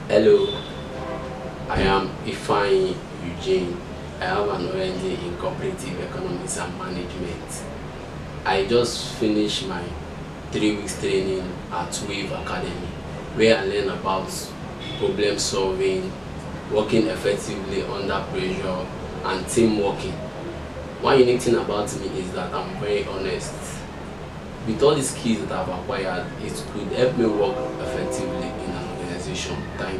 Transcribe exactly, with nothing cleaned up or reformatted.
Hello, I am Ifeanyi Eugene. I have an O N D in Cooperative Economics and Management. I just finished my three weeks training at Wave Academy, where I learned about problem solving, working effectively under pressure, and team working. One unique thing about me is that I'm very honest. With all the skills that I've acquired, it could help me work effectively in an organization. Thank you.